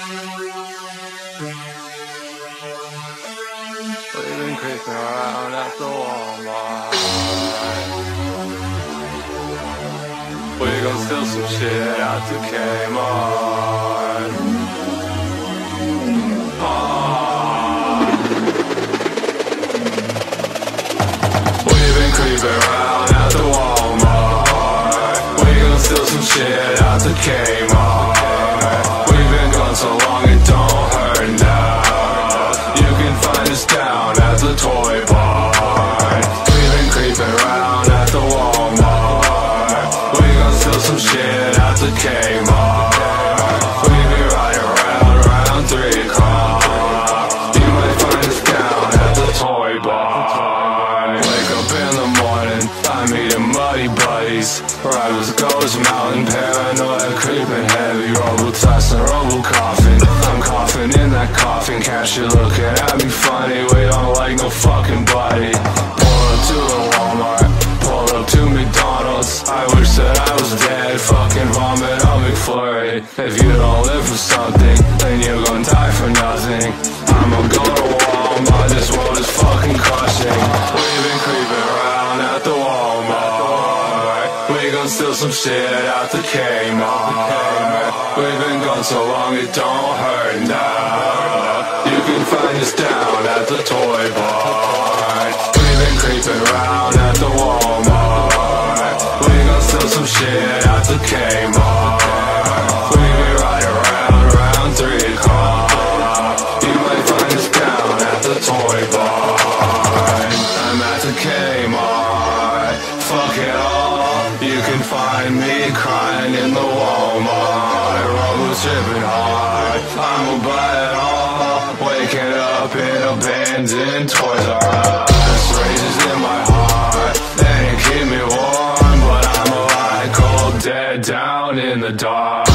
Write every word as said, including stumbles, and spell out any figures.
We've been creeping around at the Walmart. We gon' steal some shit out to Kmart. Ah. We've been creeping around at the Walmart. We gon' steal some shit out to Kmart. We've been gone so long it don't hurt now. You can find us down at the toy barn. We've been creeping around at the Walmart. We gon' steal some shit out to Kmart. We be riding around around three o'clock. You might find us down at the toy barn. Wake up in the morning, I'm eating muddy buddies. Ride with ghost mountain, paranoia creeping heavy. Robo tossing, robo coughing. I'm coughing in that coffin. Cash, you looking at me funny. We don't like no fucking buddy. Pull up to the Walmart, pull up to McDonald's. I wish that I was dead, fucking vomit on McFlurry. If you don't live for something, then you're gonna die for nothing. I'ma go to Walmart, this world is fucking crushing. We've been creeping around at the Walmart. We gon' steal some shit out the Kmart. We've been gone so long it don't hurt now. You can find us down at the toy barn. We've been creeping around at the Walmart. We gon' steal some shit out the Kmart. We be riding around around three o'clock. You might find us down at the toy barn. I'm at the Kmart. Fuck it all. You can find me crying in the Walmart. Robo's tripping hard, I'ma buy it all. Waking up in abandoned Toys R Us. Rages in my heart, they ain't keep me warm. But I'm alive, cold, dead, down in the dark.